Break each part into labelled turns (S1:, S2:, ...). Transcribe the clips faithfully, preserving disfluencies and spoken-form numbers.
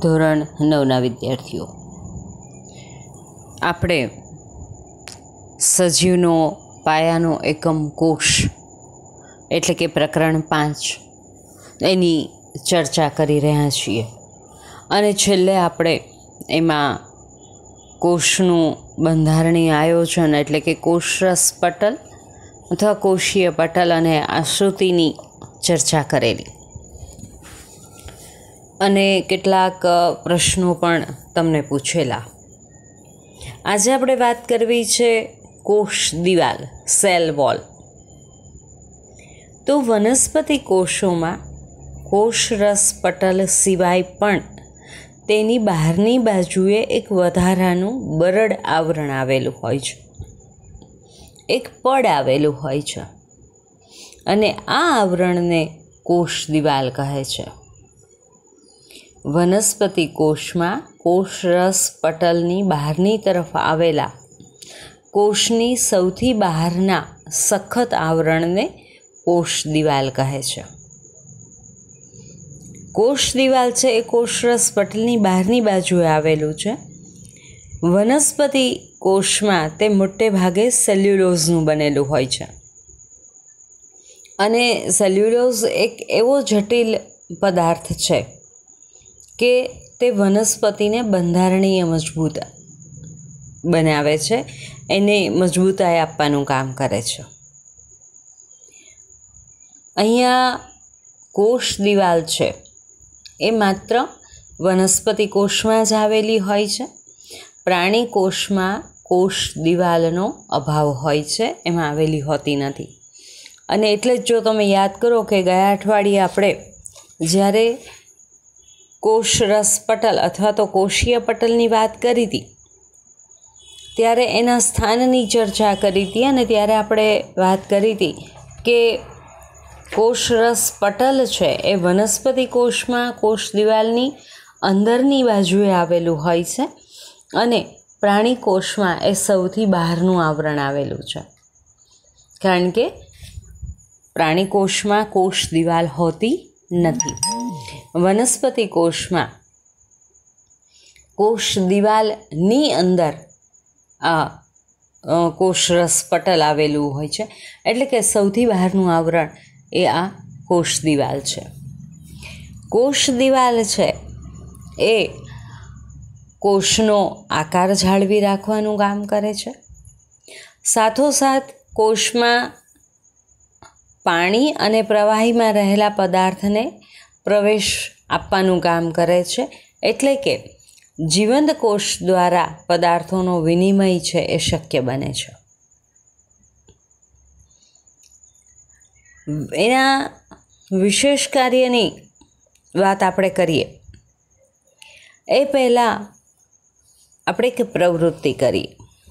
S1: ધોરણ નવના વિદ્યાર્થીઓ, આપણે સજીવનો પાયાનો એકમ કોષ એટલે કે પ્રકરણ પાંચ એની ચર્ચા કરી રહ્યા છીએ અને છેલ્લે આપણે એમાં કોષનું બંધારણીય આયોજન એટલે કે કોષરસ પટલ અથવા કોષીય પટલ અને આશ્રુતિની ચર્ચા કરેલી અને કેટલાક પ્રશ્નો પણ તમને પૂછેલા. આજે આપણે વાત કરવી છે કોષ દિવાલ, સેલ વોલ. તો વનસ્પતિ કોષોમાં કોષરસ પટલ સિવાય પણ તેની બહારની બાજુએ એક વધારાનું બરડ આવરણ આવેલું હોય છે, એક પડ આવેલું હોય છે અને આ આવરણને કોષ દિવાલ કહે છે. વનસ્પતિ કોષમાં કોષરસ પટલની બહારની તરફ આવેલા કોષની સૌથી બહારના સખત આવરણને કોષ દિવાલ કહે છે. કોષ દિવાલ છે એ કોષરસ પટલની બહારની બાજુએ આવેલું છે. વનસ્પતિ કોષમાં તે મોટે ભાગે સેલ્યુલોઝનું બનેલું હોય છે અને સેલ્યુલોઝ એક એવો જટિલ પદાર્થ છે કે તે વનસ્પતિને બંધારણીય મજબૂત બનાવે છે, એને મજબૂતાઈ આપવાનું કામ કરે છે. અહીંયા કોષ દિવાલ છે એ માત્ર વનસ્પતિ કોષમાં જ આવેલી હોય છે. પ્રાણી કોષમાં કોષ દિવાલનો અભાવ હોય છે, એમાં આવેલી હોતી નથી. અને એટલે જ જો તમે યાદ કરો કે ગયા અઠવાડિયે આપણે જ્યારે કોષરસ પટલ અથવા તો કોષીય પટલની વાત કરી હતી ત્યારે એના સ્થાનની ચર્ચા કરી હતી અને ત્યારે આપણે વાત કરી હતી કે કોષરસ પટલ છે એ વનસ્પતિ કોષમાં કોષ દિવાલની અંદરની બાજુએ આવેલું હોય છે અને પ્રાણી કોષમાં એ સૌથી બહારનું આવરણ આવેલું છે, કારણ કે પ્રાણી કોષમાં કોષ દિવાલ હોતી નથી. વનસ્પતિ કોષમાં કોષ દિવાલની અંદર આ કોષરસ પટલ આવેલું હોય છે, એટલે કે સૌથી બહારનું આવરણ એ આ કોષ દિવાલ છે. કોષ દિવાલ છે એ કોષનો આકાર જાળવી રાખવાનું કામ કરે છે, સાથોસાથ કોષમાં પાણી અને પ્રવાહીમાં રહેલા પદાર્થને પ્રવેશ આપવાનું કામ કરે છે, એટલે કે જીવંત કોષ દ્વારા પદાર્થોનો વિનિમય છે એ શક્ય બને છે. એના વિશેષ કાર્યની વાત આપણે કરીએ એ પહેલાં આપણે એક પ્રવૃત્તિ કરીએ.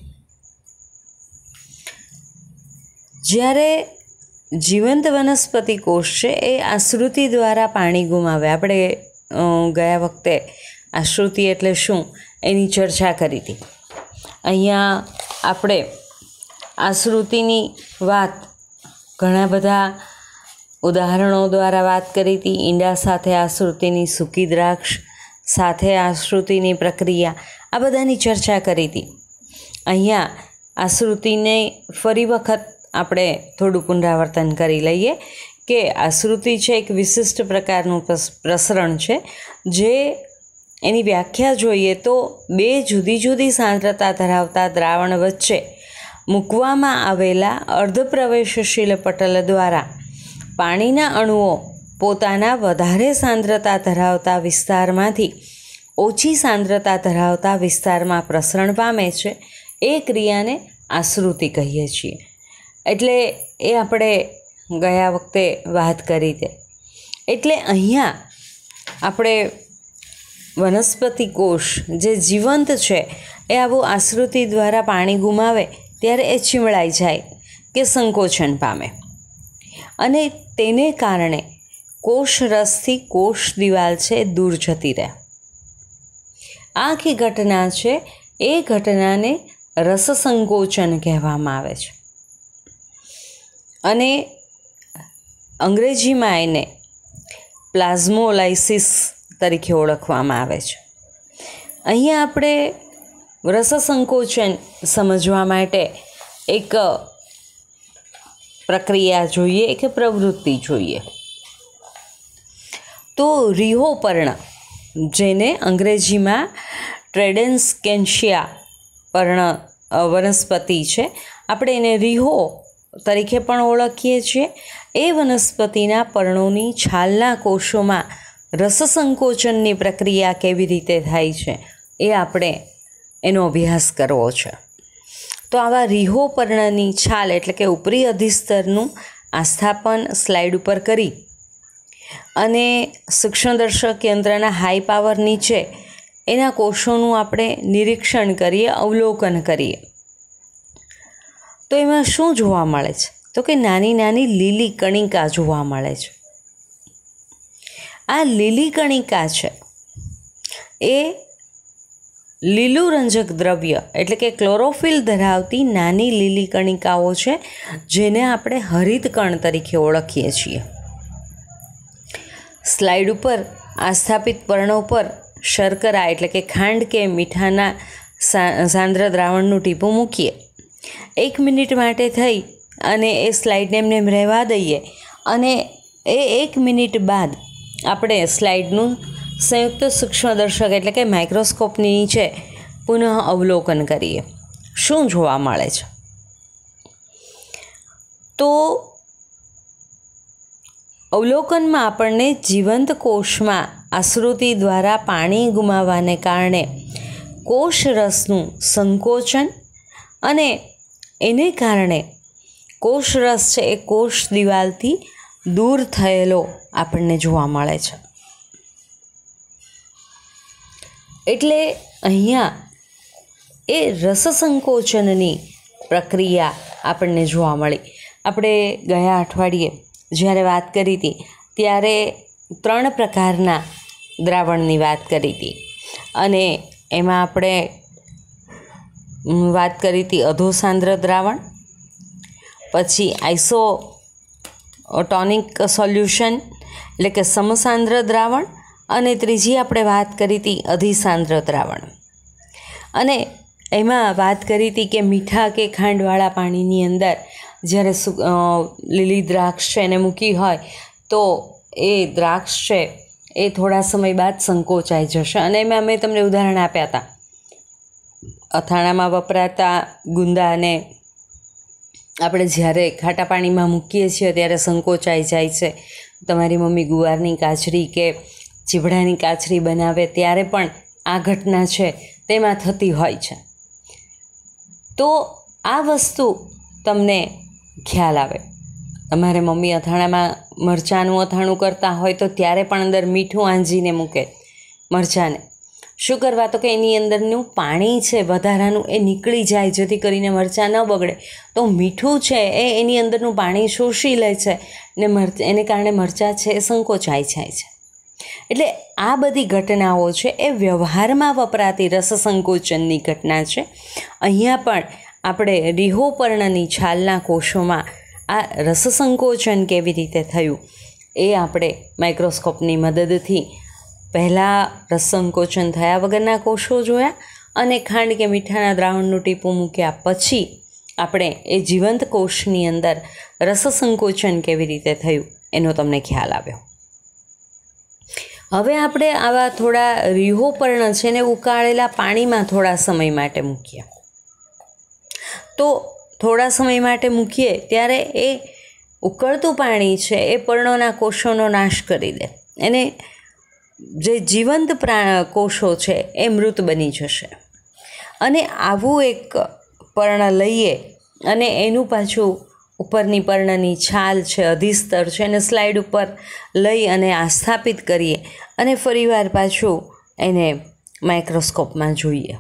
S1: જ્યારે જીવંત વનસ્પતિ કોષ છે એ આશ્રુતિ દ્વારા પાણી ગુમાવે, આપણે ગયા વખતે આશ્રુતિ એટલે શું એની ચર્ચા કરી હતી. અહીંયા આપણે આશ્રુતિની વાત ઘણા બધા ઉદાહરણો દ્વારા વાત કરી હતી. ઈંડા સાથે આશ્રુતિની, સૂકી દ્રાક્ષ સાથે આશ્રુતિની પ્રક્રિયા, આ બધાની ચર્ચા કરી હતી. અહીંયા આશ્રુતિને ફરી વખત આપણે થોડું પુનરાવર્તન કરી લઈએ કે આશ્રુતિ છે એક વિશિષ્ટ પ્રકારનું પ્રસરણ છે, જે એની વ્યાખ્યા જોઈએ તો બે જુદી જુદી સાંદ્રતા ધરાવતા દ્રાવણ વચ્ચે મૂકવામાં આવેલા અર્ધપ્રવેશશીલ પટલ દ્વારા પાણીના અણુઓ પોતાના વધારે સાંદ્રતા ધરાવતા વિસ્તારમાંથી ઓછી સાંદ્રતા ધરાવતા વિસ્તારમાં પ્રસરણ પામે છે. એ ક્રિયાને આશ્રુતિ કહીએ છીએ. એટલે એ આપણે ગયા વખતે વાત કરી તે. એટલે અહીંયા આપણે વનસ્પતિ કોષ જે જીવંત છે એ આવું આશ્રુતિ દ્વારા પાણી ગુમાવે ત્યારે એ ચીમળાઈ જાય કે સંકોચન પામે અને તેને કારણે કોષરસથી કોષ દિવાલ છે દૂર જતી રહે. આ આખી ઘટના છે એ ઘટનાને રસ સંકોચન કહેવામાં આવે છે અને અંગ્રેજીમાં એને પ્લાઝ્મોલાઇસિસ તરીકે ઓળખવામાં આવે છે. અહીંયા આપણે રસસંકોચન સમજવા માટે એક પ્રક્રિયા જોઈએ કે પ્રવૃત્તિ જોઈએ. તો રિહોપર્ણ, જેને અંગ્રેજીમાં ટ્રેડેન્સકેન્શિયા પર્ણ વનસ્પતિ છે, આપણે એને રિહો તરીકે પણ ઓળખીએ છીએ. એ વનસ્પતિના પર્ણોની છાલના કોષોમાં રસસંકોચનની પ્રક્રિયા કેવી રીતે થાય છે એ આપણે એનો અભ્યાસ કરવો છે. તો આવા રિહોપર્ણની છાલ એટલે કે ઉપરી અધિસ્તરનું આસ્થાપન સ્લાઇડ ઉપર કરી અને સૂક્ષ્મદર્શક યંત્રના હાઈ પાવર નીચે એના કોષોનું આપણે નિરીક્ષણ કરીએ, અવલોકન કરીએ. તો એમાં શું જોવા મળે છે? તો કે નાની નાની લીલી કણિકા જોવા મળે છે. આ લીલી કણિકા છે એ લીલું રંજક દ્રવ્ય એટલે કે ક્લોરોફિલ ધરાવતી નાની લીલી કણિકાઓ છે, જેને આપણે હરિતકણ તરીકે ઓળખીએ છીએ. સ્લાઇડ ઉપર આસ્થાપિત પર્ણો પર શર્કરા એટલે કે ખાંડ કે મીઠાના સાંદ્ર દ્રાવણનું ટીપું મૂકીએ. એક મિનિટ માટે થઈ અને એ સ્લાઇડને એમને એમ રહેવા દઈએ અને એ એક મિનિટ બાદ આપણે સ્લાઇડનું સંયુક્ત સૂક્ષ્મદર્શક એટલે કે માઇક્રોસ્કોપની નીચે પુનઃ અવલોકન કરીએ. શું જોવા મળે છે? તો અવલોકનમાં આપણને જીવંત કોષમાં આશ્રુતિ દ્વારા પાણી ગુમાવવાને કારણે કોષરસનું સંકોચન અને એને કારણે કોષરસ છે એ કોષ દિવાલથી દૂર થયેલો આપણને જોવા મળે છે. એટલે અહીંયા એ રસસંકોચનની પ્રક્રિયા આપણને જોવા મળી. આપણે ગયા અઠવાડિયે જ્યારે વાત કરી હતી ત્યારે ત્રણ પ્રકારના દ્રાવણની વાત કરી હતી અને એમાં આપણે વાત કરી હતી અધોસાંદ્ર દ્રાવણ, પછી આઇસોટોનિક સોલ્યુશન એટલે કે સમસાંદ્ર દ્રાવણ, અને ત્રીજી આપણે વાત કરી હતી અધિસાંદ્ર દ્રાવણ. અને એમાં વાત કરી હતી કે મીઠા કે ખાંડવાળા પાણીની અંદર જ્યારે લીલી દ્રાક્ષ છે એને મૂકી હોય તો એ દ્રાક્ષ છે એ થોડા સમય બાદ સંકોચાઈ જશે. અને એમાં મેં તમને ઉદાહરણ આપ્યા હતા અથાણામાં વપરાતા ગુંદાને આપણે જ્યારે ખાટા પાણીમાં મૂકીએ છીએ ત્યારે સંકોચાઈ જાય છે. તમારી મમ્મી ગુવારની કાચરી કે ચીભડાની કાચરી બનાવે ત્યારે પણ આ ઘટના છે તેમાં થતી હોય છે. તો આ વસ્તુ તમને ખ્યાલ આવે. તમારે મમ્મી અથાણામાં મરચાંનું અથાણું કરતા હોય તો ત્યારે પણ અંદર મીઠું આંજીને મૂકે મરચાંને. શું કરવા? તો કે એની અંદરનું પાણી છે વધારાનું એ નીકળી જાય, જેથી કરીને મરચાં ન બગડે. તો મીઠું છે એ એની અંદરનું પાણી શોષી લે છે ને મરચ એને કારણે મરચાં છે એ સંકોચાઈ જાય છે. એટલે આ બધી ઘટનાઓ છે એ વ્યવહારમાં વપરાતી રસસંકોચનની ઘટના છે. અહીંયા પણ આપણે રિહોપર્ણની છાલના કોષોમાં આ રસસંકોચન કેવી રીતે થયું એ આપણે માઇક્રોસ્કોપની મદદથી પહેલાં રસસંકોચન થયા વગરના કોષો જોયા અને ખાંડ કે મીઠાના દ્રાવણનું ટીપું મૂક્યા પછી આપણે એ જીવંત કોષની અંદર રસસંકોચન કેવી રીતે થયું એનો તમને ખ્યાલ આવ્યો. હવે આપણે આવા થોડા રિહોપર્ણ છે ને ઉકાળેલા પાણીમાં થોડા સમય માટે મૂકીએ. તો થોડા સમય માટે મૂકીએ ત્યારે એ ઉકળતું પાણી છે એ પર્ણોના કોષોનો નાશ કરી દે. એને જે જીવંત પ્રા કોષો છે એ મૃત બની જશે. અને આવું એક પર્ણ લઈએ અને એનું પાછું ઉપરની પર્ણની છાલ છે અધિસ્તર છે એને સ્લાઇડ ઉપર લઈ અને આસ્થાપિત કરીએ અને ફરીવાર પાછું એને માઇક્રોસ્કોપમાં જોઈએ.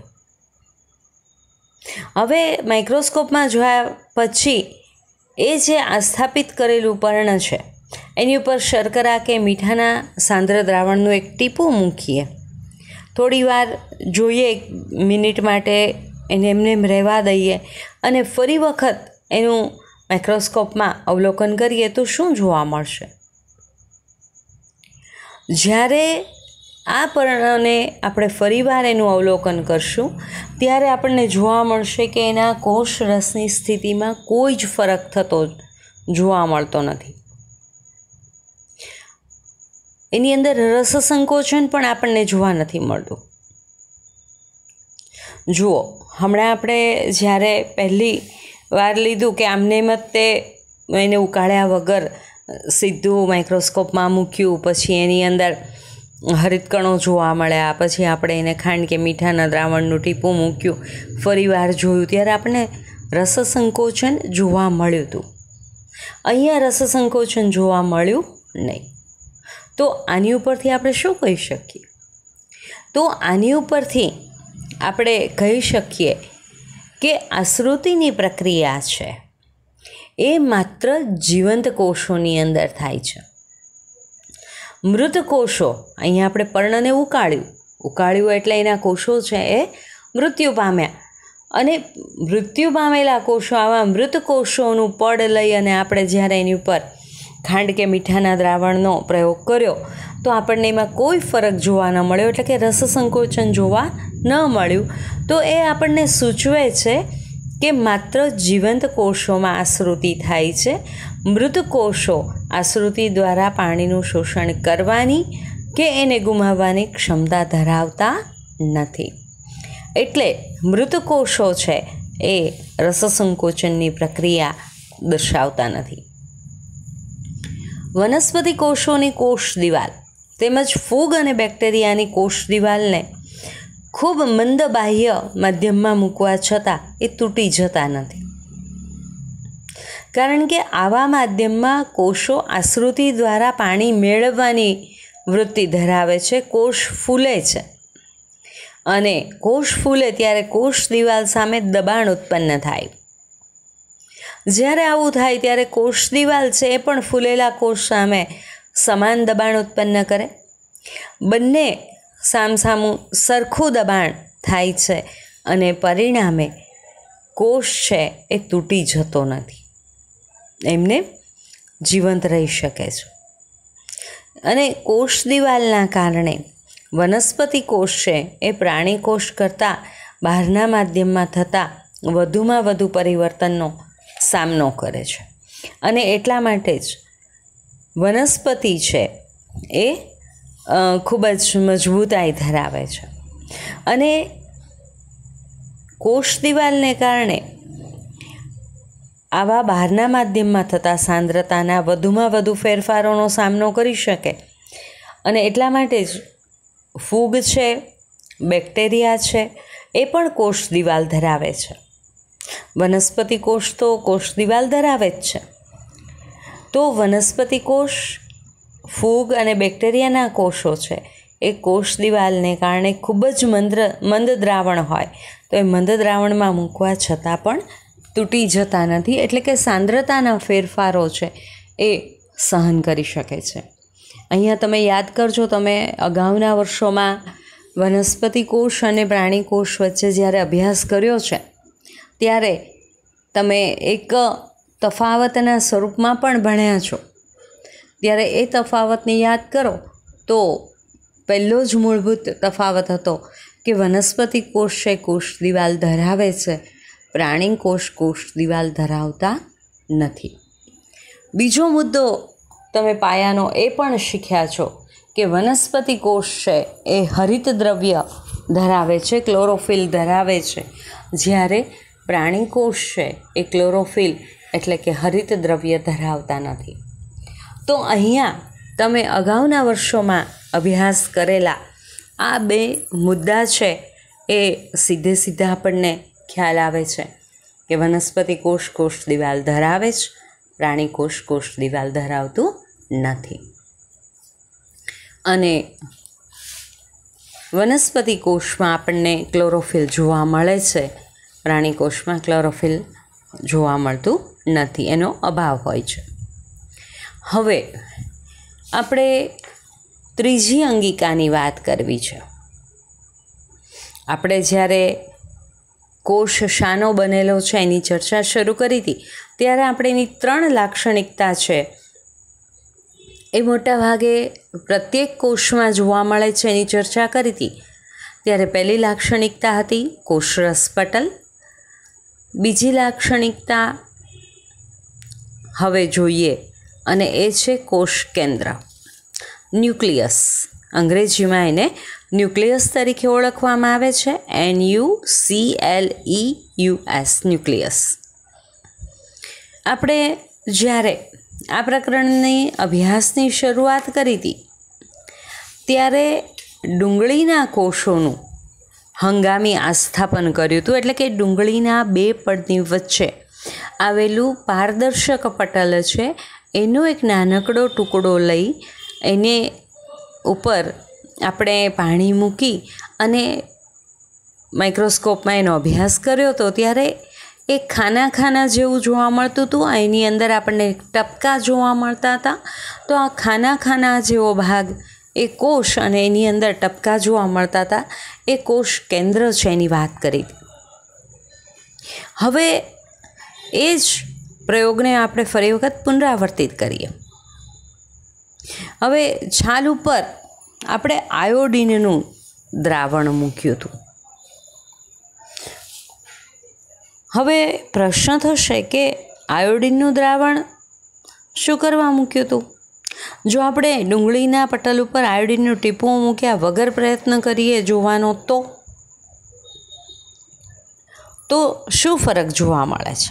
S1: હવે માઇક્રોસ્કોપમાં જોયા પછી એ જે આસ્થાપિત કરેલું પર્ણ છે એની ઉપર શર્કરા કે મીઠાના સાંદ્ર દ્રાવણનું એક ટીપું મૂકીએ. થોડી વાર જોઈએ, એક મિનિટ માટે એને એમને એમ રહેવા દઈએ અને ફરી વખત એનું માઇક્રોસ્કોપમાં અવલોકન કરીએ તો શું જોવા મળશે? જ્યારે આ પર્ણને આપણે ફરીવાર એનું અવલોકન કરશું ત્યારે આપણને જોવા મળશે કે એના કોષ રસની સ્થિતિમાં કોઈ જ ફરક થતો જોવા મળતો નથી. એની અંદર રસસંકોચન પણ આપણને જોવા નથી મળતું. જુઓ, હમણાં આપણે જ્યારે પહેલી વાર લીધું કે આમને એમ જ તે એને ઉકાળ્યા વગર સીધું માઇક્રોસ્કોપમાં મૂક્યું, પછી એની અંદર હરિતકણો જોવા મળ્યા, પછી આપણે એને ખાંડ કે મીઠાના દ્રાવણનું ટીપું મૂક્યું, ફરી વાર જોયું ત્યારે આપણને રસસંકોચન જોવા મળ્યું હતું. અહીંયા રસસંકોચન જોવા મળ્યું નહીં. તો આની ઉપરથી આપણે શું કહી શકીએ? તો આની ઉપરથી આપણે કહી શકીએ કે આશ્રુતિની પ્રક્રિયા છે એ માત્ર જીવંત કોષોની અંદર થાય છે. મૃત કોષો, અહીંયા આપણે પર્ણને ઉકાળ્યું ઉકાળ્યું એટલે એના કોષો છે એ મૃત્યુ પામ્યા, અને મૃત્યુ પામેલા કોષો, આવા મૃત કોષોનું પડ લઈ અને આપણે જ્યારે એની ઉપર ખાંડ કે મીઠાના દ્રાવણનો પ્રયોગ કર્યો તો આપણને એમાં કોઈ ફરક જોવા ન મળ્યો, એટલે કે રસસંકોચન જોવા ન મળ્યું. તો એ આપણને સૂચવે છે કે માત્ર જીવંત કોષોમાં આશ્રુતિ થાય છે. મૃત કોષો આશ્રુતિ દ્વારા પાણીનું શોષણ કરવાની કે એને ગુમાવવાની ક્ષમતા ધરાવતા નથી. એટલે મૃત કોષો છે એ રસસંકોચનની પ્રક્રિયા દર્શાવતા નથી. વનસ્પતિ કોષોની કોષ દિવાલ તેમજ ફૂગ અને બેક્ટેરિયાની કોષ દિવાલને ખૂબ મંદ બાહ્ય માધ્યમમાં મૂકવા છતાં એ તૂટી જતા નથી, કારણ કે આવા માધ્યમમાં કોષો આશ્રુતિ દ્વારા પાણી મેળવવાની વૃત્તિ ધરાવે છે. કોષ ફૂલે છે, અને કોષ ફૂલે ત્યારે કોષ દિવાલ સામે દબાણ ઉત્પન્ન થાય. જ્યારે આવું થાય ત્યારે કોષ દિવાલ છે એ પણ ફૂલેલા કોષ સામે સમાન દબાણ ઉત્પન્ન કરે. બંને સામસામું સરખું દબાણ થાય છે, અને પરિણામે કોષ છે એ તૂટી જતો નથી, એમને જીવંત રહી શકે છે. અને કોષ દિવાલના કારણે વનસ્પતિ કોષ છે એ પ્રાણી કોષ કરતાં બહારના માધ્યમમાં થતા વધુમાં વધુ પરિવર્તનનો સામનો કરે છે, અને એટલા માટે જ વનસ્પતિ છે એ ખૂબ જ મજબૂતાઈ ધરાવે છે. અને કોષ દિવાલને કારણે આવા બહારના માધ્યમમાં થતા સાંદ્રતાના વધુમાં વધુ ફેરફારોનો સામનો કરી શકે. અને એટલા માટે જ ફૂગ છે, બેક્ટેરિયા છે, એ પણ કોષ દિવાલ ધરાવે છે. વનસ્પતિ કોષ તો કોષ દિવાલ ધરાવે જ છે. તો વનસ્પતિ કોષ, ફૂગ અને બેક્ટેરિયાના કોષો છે એ કોષ દિવાલને કારણે ખૂબ જ મંદ મંદ દ્રાવણ હોય તો એ મંદ દ્રાવણમાં મૂકવા છતાં પણ તૂટી જતા નથી, એટલે કે સાંદ્રતાના ફેરફારો છે એ સહન કરી શકે છે. અહીંયા તમે યાદ કરજો, તમે અગાઉના વર્ષોમાં વનસ્પતિ કોષ અને પ્રાણી કોષ વચ્ચે જ્યારે અભ્યાસ કર્યો છે ત્યારે તમે એક તફાવતના સ્વરૂપમાં પણ ભણ્યા છો. ત્યારે એ તફાવતને યાદ કરો તો પહેલો જ મૂળભૂત તફાવત હતો કે વનસ્પતિ કોષ છે કોષ દિવાલ ધરાવે છે, પ્રાણી કોષ કોષ દિવાલ ધરાવતા નથી. બીજો મુદ્દો તમે પાયાનો એ પણ શીખ્યા છો કે વનસ્પતિ કોષ છે એ હરિત દ્રવ્ય ધરાવે છે, ક્લોરોફિલ ધરાવે છે, જ્યારે પ્રાણી કોષ છે એ ક્લોરોફિલ એટલે કે હરિત દ્રવ્ય ધરાવતા નથી. તો અહીંયા તમે અગાઉના વર્ષોમાં અભ્યાસ કરેલા આ બે મુદ્દા છે એ સીધે સીધા આપણને ખ્યાલ આવે છે કે વનસ્પતિ કોષ કોષ દિવાલ ધરાવે છે, પ્રાણી કોષ કોષ દિવાલ ધરાવતું નથી. અને વનસ્પતિ કોષમાં આપણને ક્લોરોફિલ જોવા મળે છે, પ્રાણી કોષમાં ક્લોરોફિલ જોવા મળતું નથી, એનો અભાવ હોય છે. હવે આપણે ત્રીજી અંગિકાની વાત કરવી છે. આપણે જ્યારે કોષ શાનો બનેલો છે એની ચર્ચા શરૂ કરી હતી ત્યારે આપણે એની ત્રણ લાક્ષણિકતા છે એ મોટા ભાગે પ્રત્યેક કોષમાં જોવા મળે છે એની ચર્ચા કરી હતી. ત્યારે પહેલી લાક્ષણિકતા હતી કોષરસ પટલ. બીજી લાક્ષણિકતા હવે જોઈએ અને એ છે કોષ કેન્દ્ર, ન્યુક્લિયસ. અંગ્રેજીમાં એને ન્યુક્લિયસ તરીકે ઓળખવામાં આવે છે, N U C L E U S, nucleus. આપણે જ્યારે આ પ્રકરણની અભ્યાસની શરૂઆત કરી હતી ત્યારે ડુંગળીના કોષોનું હંગામી આસ્થાપન કર્યું હતું. એટલે કે ડુંગળીના બે પડની વચ્ચે આવેલું પારદર્શક પટલ છે એનો એક નાનકડો ટુકડો લઈ એને ઉપર આપણે પાણી મૂકી અને માઇક્રોસ્કોપમાં એનો અભ્યાસ કર્યો હતો. ત્યારે એ ખાના ખાના જેવું જોવા મળતું હતું. એની અંદર આપણને ટપકા જોવા મળતા હતા. તો આ ખાના ખાના જેવો ભાગ એ કોષ અને એની અંદર ટપકા જોવા મળતા હતા એ કોષ કેન્દ્ર છે એની વાત કરી. હવે એ જ પ્રયોગને આપણે ફરી વખત પુનરાવર્તિત કરીએ. હવે છાલ ઉપર આપણે આયોડિનનું દ્રાવણ મૂક્યું હતું. હવે પ્રશ્ન થશે કે આયોડિનનું દ્રાવણ શું કરવા મૂક્યું હતું? જો આપણે ડુંગળીના પટલ ઉપર આયોડિનનું ટીપું મૂક્યા વગર પ્રયત્ન કરીએ જોવાનો તો તો શું ફરક જોવા મળે છે?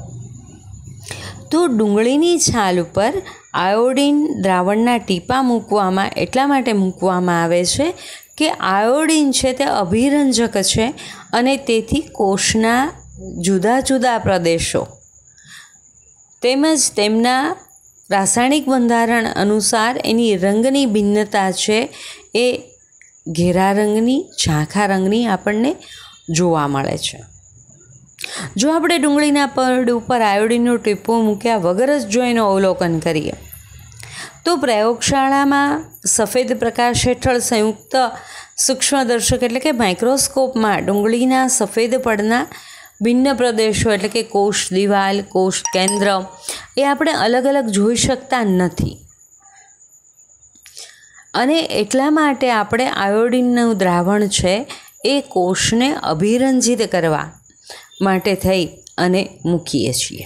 S1: તો ડુંગળીની છાલ ઉપર આયોડિન દ્રાવણના ટીપાં મૂકવામાં એટલા માટે મૂકવામાં આવે છે કે આયોડિન છે તે અભિરંજક છે અને તેથી કોષના જુદા જુદા પ્રદેશો તેમજ તેમના રાસાયણિક બંધારણ અનુસાર એની રંગની ભિન્નતા છે એ ઘેરા રંગની, ઝાંખા રંગની આપણને જોવા મળે છે. જો આપણે ડુંગળીના પડ ઉપર આયોડિનનું ટીપું મૂક્યા વગર જ જો એનું અવલોકન કરીએ તો પ્રયોગશાળામાં સફેદ પ્રકાશ હેઠળ સંયુક્ત સૂક્ષ્મદર્શક એટલે કે માઇક્રોસ્કોપમાં ડુંગળીના સફેદ પડના ભિન્ન પ્રદેશો એટલે કે કોષ દિવાલ, કોષ કેન્દ્ર એ આપણે અલગ અલગ જોઈ શકતા નથી. અને એટલા માટે આપણે આયોડિનનું દ્રાવણ છે એ કોષને અભિરંજિત કરવા માટે થઈ અને મૂકીએ છીએ.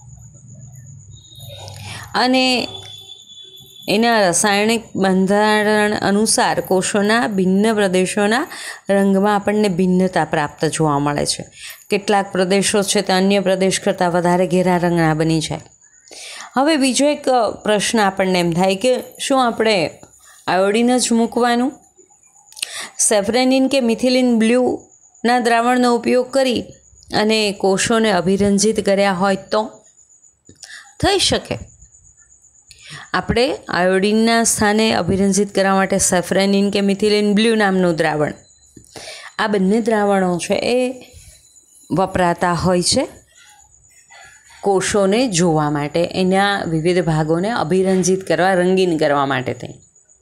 S1: અને એના રાસાયણિક બંધારણ અનુસાર કોષોના ભિન્ન પ્રદેશોના રંગમાં આપણને ભિન્નતા પ્રાપ્ત જોવા મળે છે. કેટલાક પ્રદેશો છે તે અન્ય પ્રદેશ કરતાં વધારે ઘેરા રંગના બની જાય. હવે બીજો એક પ્રશ્ન આપણને એમ થાય કે શું આપણે આયોડિન જ મૂકવાનું? સેફ્રેનિન કે મિથિલિન બ્લ્યુના દ્રાવણનો ઉપયોગ કરી અને કોષોને અભિરંજિત કર્યા હોય તો થઈ શકે. આપણે આયોડિનના સ્થાને અભિરંજિત કરવા માટે સેફ્રેનિન કે મિથિલિન બ્લ્યુ નામનું દ્રાવણ, આ બંને દ્રાવણો છે એ વપરાતા હોય છે કોષોને જોવા માટે, એના વિવિધ ભાગોને અભિરંજિત કરવા, રંગીન કરવા માટે થઈ.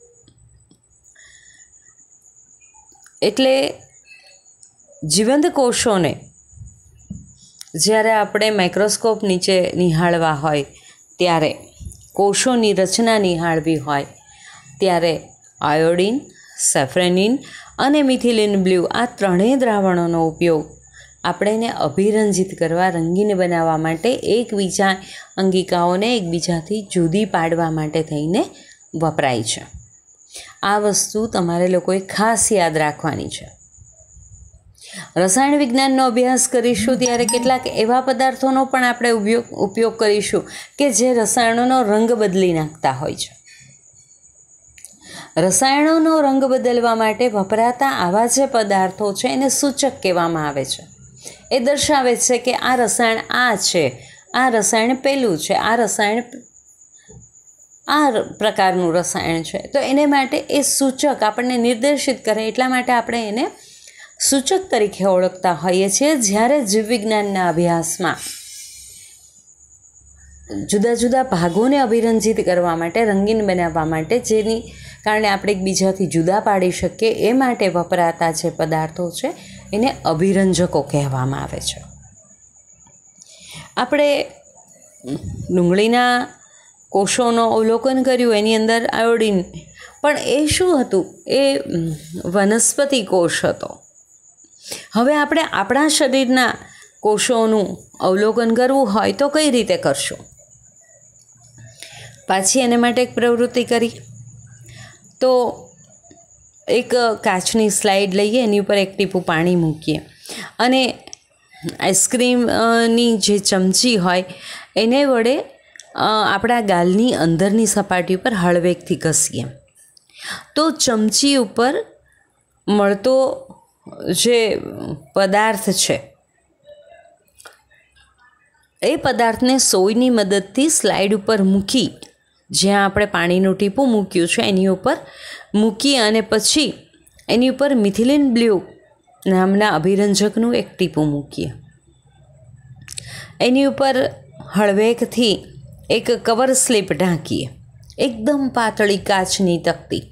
S1: એટલે જીવંત કોષોને જ્યારે આપણે માઇક્રોસ્કોપ નીચે નિહાળવા હોય ત્યારે, કોષોની રચના નિહાળવી હોય ત્યારે આયોડિન, સેફ્રેનિન અને મિથિલિન બ્લ્યુ આ ત્રણેય દ્રાવણોનો ઉપયોગ આપણે એને અભિરંજિત કરવા, રંગીન બનાવવા માટે, એકબીજા અંગિકાઓને એકબીજાથી જુદી પાડવા માટે થઈને વપરાય છે. આ વસ્તુ તમારે લોકોએ ખાસ યાદ રાખવાની છે. રસાયણ વિજ્ઞાનનો અભ્યાસ કરીશું ત્યારે કેટલાક એવા પદાર્થોનો પણ આપણે ઉપયોગ ઉપયોગ કરીશું કે જે રસાયણોનો રંગ બદલી નાખતા હોય છે. રસાયણોનો રંગ બદલવા માટે વપરાતા આવા જે પદાર્થો છે એને સૂચક કહેવામાં આવે છે. એ દર્શાવે છે કે આ રસાયણ આ છે, આ રસાયણ પેલું છે, આ રસાયણ આ પ્રકારનું રસાયણ છે. તો એને માટે એ સૂચક આપણને નિર્દેશિત કરે એટલા માટે આપણે એને સૂચક તરીકે ઓળખતા હોઈએ છીએ. જ્યારે જીવવિજ્ઞાનના અભ્યાસમાં જુદા જુદા ભાગોને અભિરંજિત કરવા માટે, રંગીન બનાવવા માટે, જેની કારણે આપણે એકબીજાથી જુદા પાડી શકીએ એ માટે વપરાતા જે પદાર્થો છે એને અભિરંજકો કહેવામાં આવે છે. આપણે ડુંગળીના કોષોનો અવલોકન કર્યું, એની અંદર આયોડિન, પણ એ શું હતું? એ વનસ્પતિ કોષ હતો. હવે આપણે આપણા શરીરના કોષોનું અવલોકન કરવું હોય તો કઈ રીતે કરશું? પાછી એને માટે એક પ્રવૃત્તિ કરી. તો એક કાચની સ્લાઇડ લઈએ, એની ઉપર એક ટીપું પાણી મૂકીએ અને આઈસ્ક્રીમની જે ચમચી હોય એને વડે આપણા ગાલની અંદરની સપાટી ઉપર હળવેકથી ઘસીએ. તો ચમચી ઉપર મળતો જે પદાર્થ છે એ પદાર્થને સોયની મદદથી સ્લાઇડ ઉપર મૂકી, જ્યાં આપણે પાણીનું ટીપું મૂક્યું છે એની ઉપર મૂકી અને પછી એની ઉપર મિથિલિન બ્લુ નામના અભિરંજકનું એક ટીપું મૂકીએ. એની ઉપર હળવેકથી એક કવર સ્લીપ ઢાંકીએ, એકદમ પાતળી કાચની તકતી,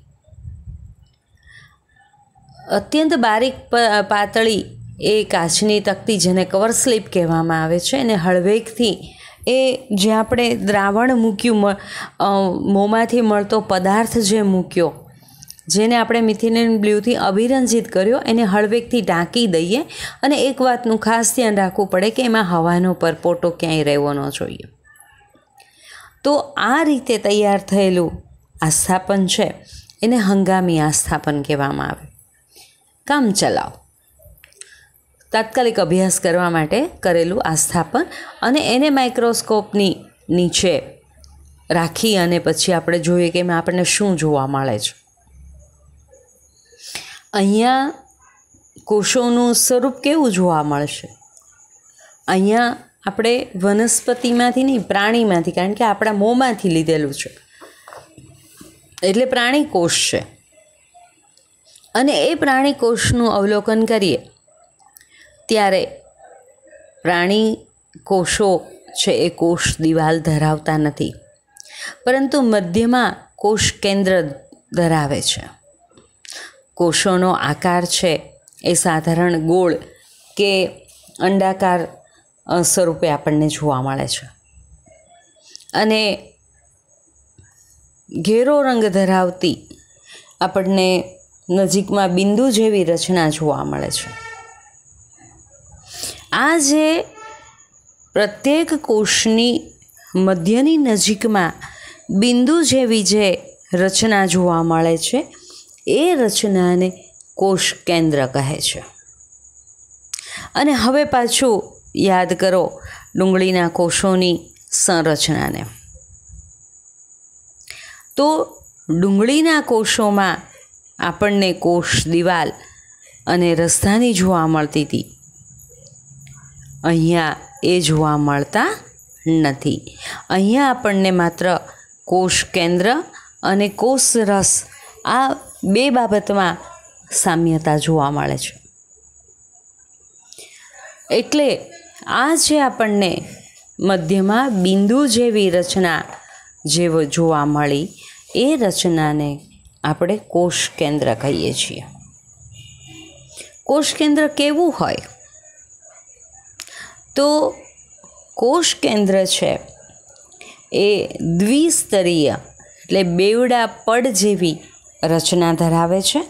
S1: અત્યંત બારીક પાતળી એ કાચની તકતી જેને કવર સ્લીપ કહેવામાં આવે છે, અને હળવેકથી એ જે આપણે દ્રાવણ મૂક્યું, મોંમાંથી મળતો પદાર્થ જે મૂક્યો, જેને આપણે મિથિલિન બ્લુથી અભિરંજિત કર્યો, એને હળવેકથી ઢાંકી દઈએ. અને એક વાતનું ખાસ ધ્યાન રાખવું પડે કે એમાં હવાનો પરપોટો ક્યાંય રહેવો ન જોઈએ. તો આ રીતે તૈયાર થયેલું આસ્થાપન છે એને હંગામી આસ્થાપન કહેવામાં આવે. કામ ચલાવ તાત્કાલિક અભ્યાસ કરવા માટે કરેલું આસ્થાપન, અને એને માઇક્રોસ્કોપની નીચે રાખી અને પછી આપણે જોઈએ કે એમાં આપણને શું જોવા મળે છે. અહીંયા કોષોનું સ્વરૂપ કેવું જોવા મળશે? અહીંયા આપણે વનસ્પતિમાંથી નહીં, પ્રાણીમાંથી, કારણ કે આપણા મોંમાંથી લીધેલું છે એટલે પ્રાણી કોષ છે. અને એ પ્રાણી કોષનું અવલોકન કરીએ ત્યારે પ્રાણી કોષો છે એ કોષ દિવાલ ધરાવતા નથી, પરંતુ મધ્યમાં કોષ કેન્દ્ર ધરાવે છે. કોષોનો આકાર છે એ સાધારણ ગોળ કે અંડાકાર સ્વરૂપે આપણને જોવા મળે છે, અને ઘેરો રંગ ધરાવતી આપણને નજીકમાં બિંદુ જેવી રચના જોવા મળે છે. આ જે પ્રત્યેક કોષની મધ્યની નજીકમાં બિંદુ જેવી જે રચના જોવા મળે છે એ રચનાને કોષ કેન્દ્ર કહે છે. અને હવે પાછું યાદ કરો ડુંગળીના કોષોની સંરચનાને. તો ડુંગળીના કોષોમાં આપણને કોષ દિવાલ અને રસ્તાની જોવા મળતી હતી, અહીંયા એ જોવા મળતા નથી. અહીંયા આપણને માત્ર કોષ કેન્દ્ર અને કોષ રસ આ બે બાબતમાં સામ્યતા જોવા મળે છે. એટલે આ જે આપણને મધ્યમાં બિંદુ જેવી રચના જેવો જોવા મળી એ રચનાને આપણે કોષ કેન્દ્ર કહીએ છીએ. કોષ કેન્દ્ર કેવું હોય? તો કોષ કેન્દ્ર છે એ દ્વિસ્તરીય એટલે બેવડા પડ જેવી રચના ધરાવે છે,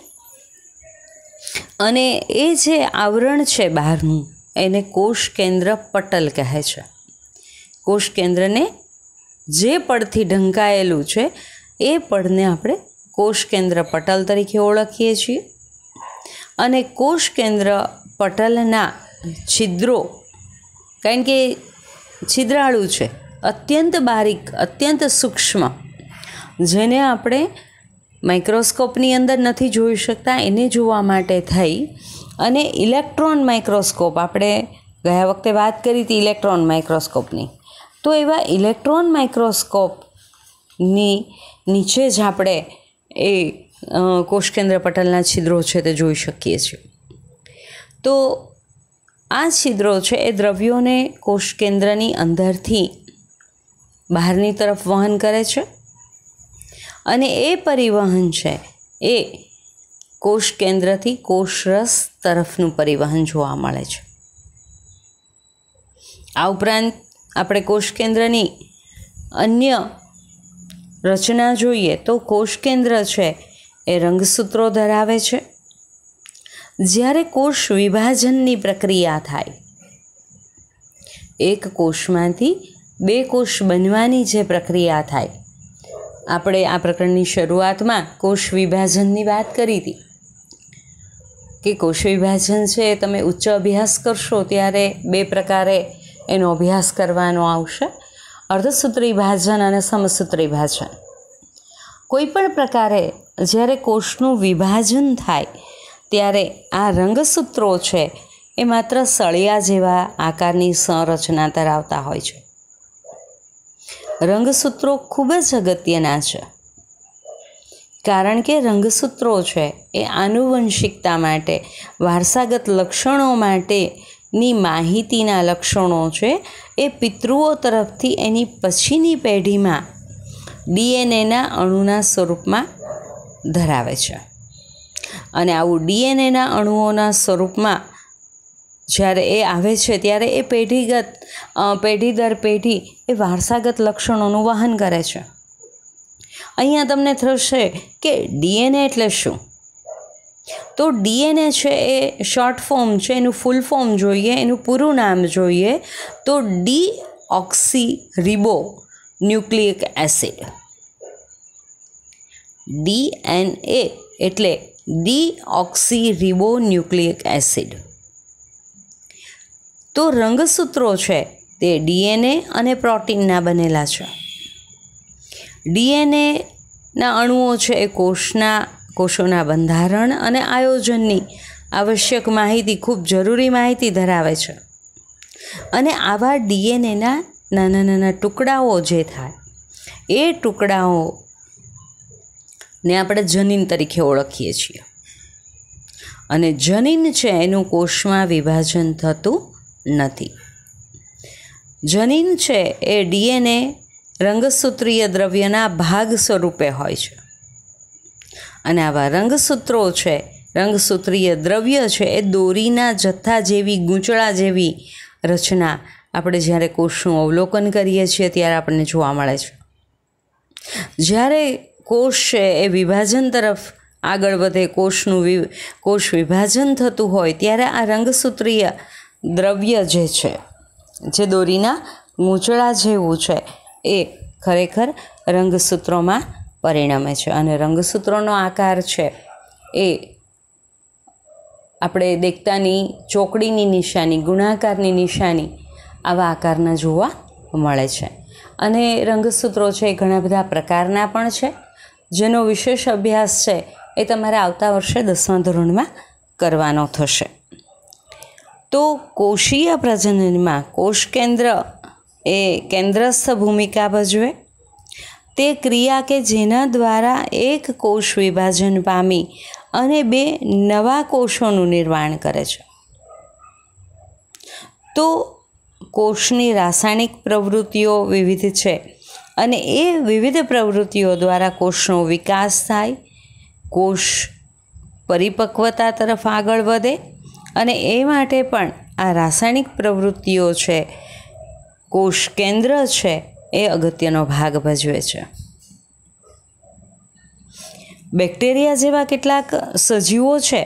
S1: અને એ જે આવરણ છે બહારનું એને કોષ કેન્દ્ર પટલ કહે છે. કોષ કેન્દ્રને જે પડથી ઢંકાયેલું છે એ પડને આપણે કોષ કેન્દ્ર પટલ તરીકે ઓળખીએ છીએ. અને કોષ કેન્દ્ર પટલના છિદ્રો, કારણ કે છિદ્રાળુ છે, અત્યંત બારીક, અત્યંત સૂક્ષ્મ, જેને આપણે માઇક્રોસ્કોપની અંદર નથી જોઈ શકતા, એને જોવા માટે થઈ અને ઇલેક્ટ્રોન માઇક્રોસ્કોપ, આપણે ગયા વખતે વાત કરી હતી ઇલેક્ટ્રોન માઇક્રોસ્કોપની, તો એવા ઇલેક્ટ્રોન માઇક્રોસ્કોપની નીચે જ આપણે એ કોષકેન્દ્ર પટલના છિદ્રો છે તે જોઈ શકીએ છીએ. તો આ છિદ્રો છે એ દ્રવ્યોને કોષકેન્દ્રની અંદરથી બહારની તરફ વહન કરે છે, અને એ પરિવહન છે એ કોષ કેન્દ્રથી કોષરસ તરફનું પરિવહન જોવા મળે છે. આ ઉપરાંત આપણે કોષ કેન્દ્રની અન્ય રચના જોઈએ તો કોષ કેન્દ્ર છે એ રંગસૂત્રો ધરાવે છે. જ્યારે કોષ વિભાજનની પ્રક્રિયા થાય, એક કોષમાંથી બે કોષ બનવાની જે પ્રક્રિયા થાય, આપણે આ પ્રકરણની શરૂઆતમાં કોષ વિભાજનની વાત કરી હતી કે કોષ વિભાજન છે એ તમે ઉચ્ચ અભ્યાસ કરશો ત્યારે બે પ્રકારે એનો અભ્યાસ કરવાનો આવશે, અર્ધસૂત્રી ભાજન અને સમસૂત્રી ભાજન. કોઈ પણ પ્રકારે જ્યારે કોષનું વિભાજન થાય ત્યારે આ રંગસૂત્રો છે એ માત્ર સળિયા જેવા આકારની સંરચના ધરાવતા હોય છે. રંગસૂત્રો ખૂબ જ અગત્યના છે, કારણ કે રંગસૂત્રો છે એ આનુવંશિકતા માટે, વારસાગત લક્ષણો માટેની માહિતીના લક્ષણો છે એ પિતૃઓ તરફથી એની પછીની પેઢીમાં ડીએનએના અણુના સ્વરૂપમાં ધરાવે છે. અને આવું ડીએનએના અણુઓના સ્વરૂપમાં જ્યારે એ આવે છે ત્યારે એ પેઢીગત પેઢી દર પેઢી એ વારસાગત લક્ષણોનું વહન કરે છે. અહીંયા તમને થશે કે ડીએનએ એટલે શું? તો ડીએનએ છે એ શોર્ટ ફોર્મ છે, એનું ફૂલ ફોર્મ જોઈએ, એનું પૂરું નામ જોઈએ તો deoxyribonucleic acid. DNA એટલે deoxyribonucleic acid. તો રંગસૂત્રો છે તે ડીએનએ અને પ્રોટીનના બનેલા છે. ડીએનએના અણુઓ છે એ કોષના કોષોના બંધારણ અને આયોજનની આવશ્યક માહિતી, ખૂબ જરૂરી માહિતી ધરાવે છે. અને આવા ડીએનએના નાના નાના ટુકડાઓ જે થાય એ ટુકડાઓને આપણે જનીન તરીકે ઓળખીએ છીએ. અને જનીન છે એનું કોષમાં વિભાજન થતું નથી. જનીન છે એ ડીએનએ રંગસૂત્રીય દ્રવ્યના ભાગ સ્વરૂપે હોય છે. અને આવા રંગસૂત્રો છે, રંગસૂત્રીય દ્રવ્ય છે એ દોરીના જથ્થા જેવી, ગૂંચળા જેવી રચના આપણે જ્યારે કોષનું અવલોકન કરીએ છીએ ત્યારે આપણને જોવા મળે છે. જ્યારે કોષ છે એ વિભાજન તરફ આગળ વધે, કોષનું વિ કોષ વિભાજન થતું હોય ત્યારે આ રંગસૂત્રીય દ્રવ્ય જે છે, જે દોરીના ગૂંચળા જેવું છે, એ ખરેખર રંગસૂત્રોમાં પરિણમે છે. અને રંગસૂત્રોનો આકાર છે એ આપણે દેખતાની ચોકડીની નિશાની, ગુણાકારની નિશાની આવા આકારના જોવા મળે છે. અને રંગસૂત્રો છે એ ઘણા બધા પ્રકારના પણ છે, જેનો વિશેષ અભ્યાસ છે એ તમારે આવતા વર્ષે દસમા ધોરણમાં કરવાનો થશે. તો કોષીય પ્રજનનમાં કોષ કેન્દ્ર એ કેન્દ્રસ્થ ભૂમિકા ભજવે. તે ક્રિયા કે જેના દ્વારા એક કોષ વિભાજન પામી અને બે નવા કોષોનું નિર્માણ કરે છે. તો કોષની રાસાયણિક પ્રવૃત્તિઓ વિવિધ છે અને એ વિવિધ પ્રવૃત્તિઓ દ્વારા કોષનો વિકાસ થાય, કોષ પરિપક્વતા તરફ આગળ વધે. અને એ માટે પણ આ રાસાયણિક પ્રવૃત્તિઓ છે, કોષ કેન્દ્ર છે એ અગત્યનો ભાગ ભજવે છે. બેક્ટેરિયા જેવા કેટલાક સજીવો છે,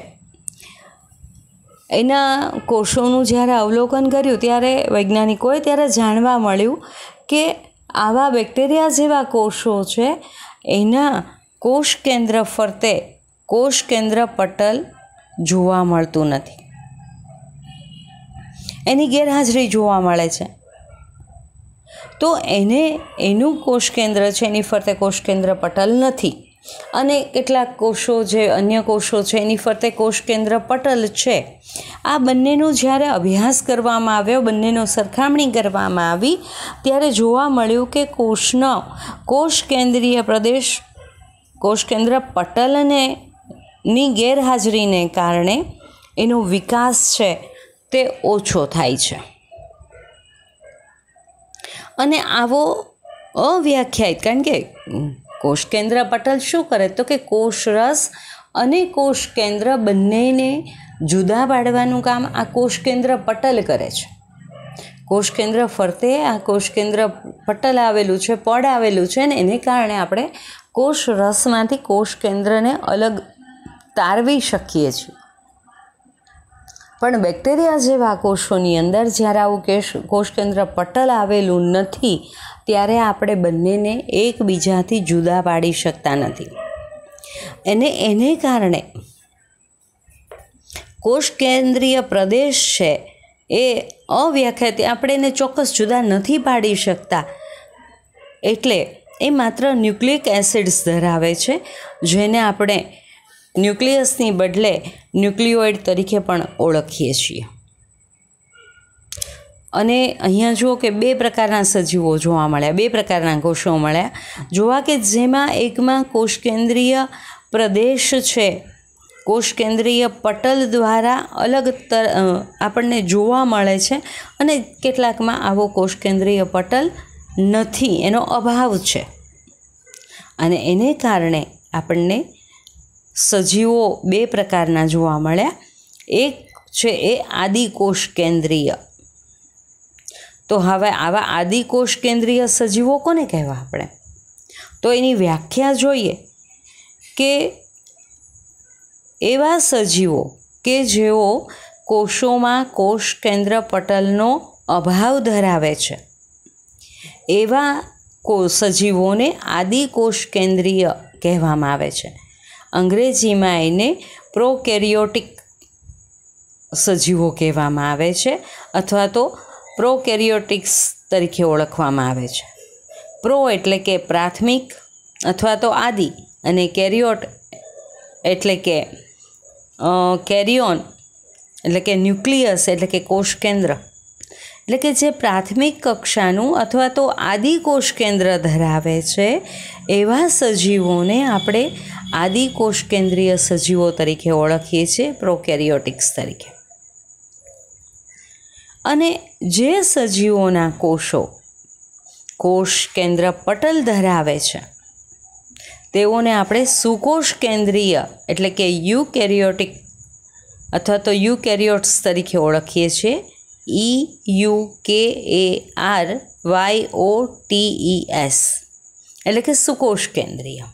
S1: એના કોષોનું જ્યારે અવલોકન કર્યું ત્યારે વૈજ્ઞાનિકોએ ત્યારે જાણવા મળ્યું કે આવા બેક્ટેરિયા જેવા કોષો છે એના કોષ કેન્દ્ર ફરતે કોષ કેન્દ્ર પટલ જોવા મળતું નથી, એની ગેરહાજરી જોવા મળે છે. તો એને એનું કોષ કેન્દ્ર છે એની ફરતે કોષ કેન્દ્ર પટલ નથી, અને કેટલાક કોષો જે અન્ય કોષો છે એની ફરતે કોષ કેન્દ્ર પટલ છે. આ બંનેનો જ્યારે અભ્યાસ કરવામાં આવ્યો, બંનેનો સરખામણી કરવામાં આવી ત્યારે જોવા મળ્યું કે કોષનો કોષ કેન્દ્રીય પ્રદેશ, કોષ કેન્દ્ર પટલને ની ગેરહાજરીને કારણે એનો વિકાસ છે તે ઓછો થાય છે. અને આવો અવ્યાખ્યાયિત, કારણ કે કોષ કેન્દ્ર પટલ શું કરે તો કે કોષરસ અને કોષ કેન્દ્ર બંનેને જુદા પાડવાનું કામ આ કોષ કેન્દ્ર પટલ કરે છે. કોષ કેન્દ્ર ફરતે આ કોષ કેન્દ્ર પટલ આવેલું છે, પડ આવેલું છે, ને એને કારણે આપણે કોષ રસમાંથી કોષ કેન્દ્રને અલગ તારવી શકીએ છીએ. પણ બેક્ટેરિયા જેવા કોષોની અંદર જ્યારે આવું કેશ કોષ કેન્દ્ર પટલ આવેલું નથી ત્યારે આપણે બંનેને એકબીજાથી જુદા પાડી શકતા નથી. અને એને કારણે કોષ કેન્દ્રીય પ્રદેશ છે એ અવ્યાખ્યાત, આપણે એને ચોક્કસ જુદા નથી પાડી શકતા. એટલે એ માત્ર ન્યુક્લિક એસિડ્સ ધરાવે છે, જેને આપણે ન્યુક્લિયસની બદલે ન્યુક્લિયોઇડ તરીકે પણ ઓળખીએ છીએ. અને અહીંયા જુઓ કે બે પ્રકારના સજીવો જોવા મળ્યા, બે પ્રકારના કોષો મળ્યા. જોવા કે જેમાં એકમાં કોષ કેન્દ્રીય પ્રદેશ છે, કોષ કેન્દ્રીય પટલ દ્વારા અલગ તર આપણને જોવા મળે છે, અને કેટલાકમાં આવો કોષ કેન્દ્રીય પટલ નથી, એનો અભાવ છે. અને એને કારણે આપણને સજીવો બે પ્રકારના જોવા મળ્યા. એક છે એ આદિકોષ કેન્દ્રીય. તો હવે આવા આદિકોષ કેન્દ્રીય સજીવો કોને કહેવા આપણે? તો એની વ્યાખ્યા જોઈએ કે એવા સજીવો કે જેઓ કોષોમાં કોષ કેન્દ્ર પટલનો અભાવ ધરાવે છે, એવા કો સજીવોને આદિકોષ કેન્દ્રીય કહેવામાં આવે છે. અંગ્રેજીમાં એને પ્રોકેરિયોટિક સજીવો કહેવામાં આવે છે, અથવા તો પ્રોકેરિયોટિક્સ તરીકે ઓળખવામાં આવે છે. પ્રો એટલે કે પ્રાથમિક અથવા તો આદિ, અને કેરિયોટ એટલે કે કેરિયોન એટલે કે ન્યુક્લિયસ એટલે કે કોષ કેન્દ્ર. એટલે કે જે પ્રાથમિક કક્ષાનું અથવા તો આદિકોષ કેન્દ્ર ધરાવે છે એવા સજીવોને આપણે આદિકોષ કેન્દ્રીય સજીવો તરીકે ઓળખીએ છીએ, પ્રોકેરિયોટિક્સ તરીકે. અને જે સજીવોના કોષો કોષ કેન્દ્ર પટલ ધરાવે છે તેઓને આપણે સુકોષ કેન્દ્રીય એટલે કે યુકેરિયોટિક અથવા તો યુકેરિયોટ્સ તરીકે ઓળખીએ છીએ. E U K A R Y O T E S એટલે કે સુકોષ કેન્દ્રીય.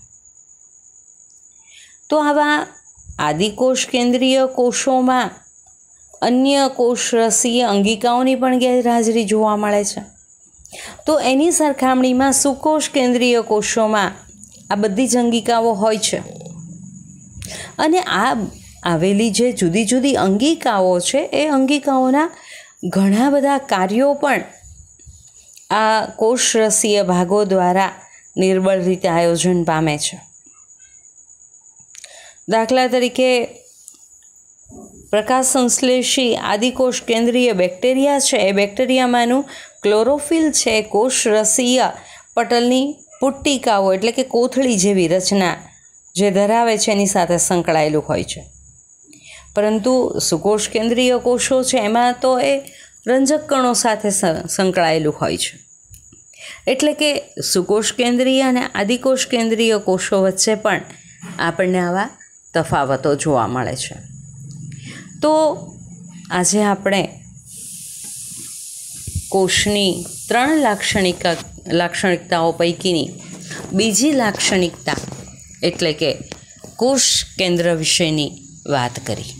S1: તો આવા આદિકોષ કેન્દ્રીય કોષોમાં અન્ય કોષરસીય અંગિકાઓની પણ ગેરહાજરી જોવા મળે છે. તો એની સરખામણીમાં સુકોષ કેન્દ્રીય કોષોમાં આ બધી જ અંગિકાઓ હોય છે. અને આ આવેલી જે જુદી જુદી અંગિકાઓ છે એ અંગિકાઓના ઘણા બધા કાર્યો પણ આ કોષરસીય ભાગો દ્વારા નિર્બળ રીતે આયોજન પામે છે. દાખલા તરીકે પ્રકાશ સંશ્લેષી આદિકોષ કેન્દ્રીય બેક્ટેરિયા છે, એ બેક્ટેરિયામાંનું ક્લોરોફિલ છે કોષરસીય પટલની પુટ્ટિકાઓ એટલે કે કોથળી જેવી રચના જે ધરાવે છે એની સાથે સંકળાયેલું હોય છે. પરંતુ સુકોષ કેન્દ્રીય કોષો છે એમાં તો એ રંજક કણો સાથે સંકળાયેલું હોય છે. એટલે કે સુકોષ કેન્દ્રીય અને આદિકોષ કેન્દ્રીય કોષો વચ્ચે પણ આપણને આવા તફાવતો જોવા મળે છે. તો આજે આપણે કોષની ત્રણ લાક્ષણિકા લાક્ષણિકતાઓ પૈકીની બીજી લાક્ષણિકતા એટલે કે કોષ કેન્દ્ર વિશેની વાત કરી.